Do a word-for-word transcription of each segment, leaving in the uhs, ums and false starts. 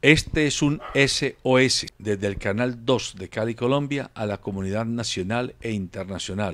Este es un S O S desde el Canal dos de Cali, Colombia, a la comunidad nacional e internacional.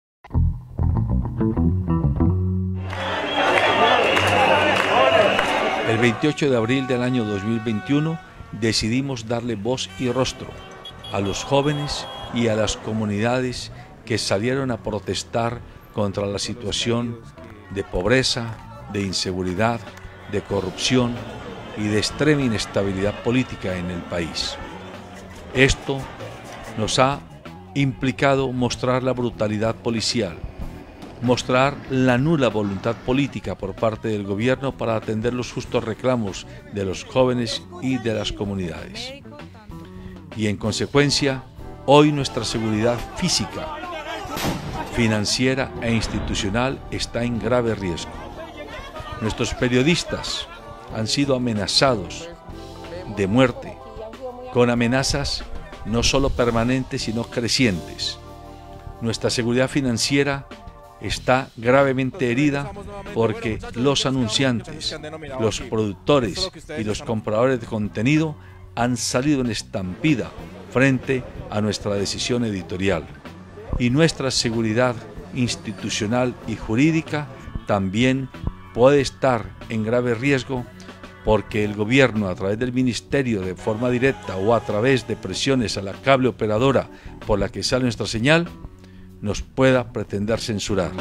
El veintiocho de abril del año dos mil veintiuno decidimos darle voz y rostro a los jóvenes y a las comunidades que salieron a protestar contra la situación de pobreza, de inseguridad, de corrupción y de extrema inestabilidad política en el país. Esto nos ha implicado mostrar la brutalidad policial, mostrar la nula voluntad política por parte del gobierno para atender los justos reclamos de los jóvenes y de las comunidades. Y en consecuencia, hoy nuestra seguridad física, financiera e institucional está en grave riesgo. Nuestros periodistas han sido amenazados de muerte, con amenazas no solo permanentes sino crecientes. Nuestra seguridad financiera está gravemente herida porque los anunciantes, los productores y los compradores de contenido han salido en estampida frente a nuestra decisión editorial. Y nuestra seguridad institucional y jurídica también puede estar en grave riesgo porque el gobierno, a través del ministerio de forma directa o a través de presiones a la cable operadora por la que sale nuestra señal, nos pueda pretender censurar.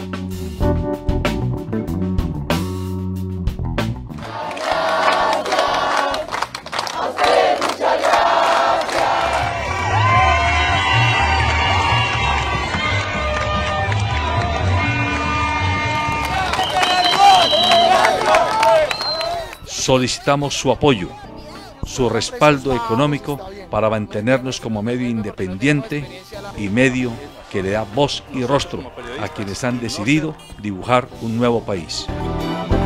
Solicitamos su apoyo, su respaldo económico para mantenernos como medio independiente y medio que le da voz y rostro a quienes han decidido dibujar un nuevo país.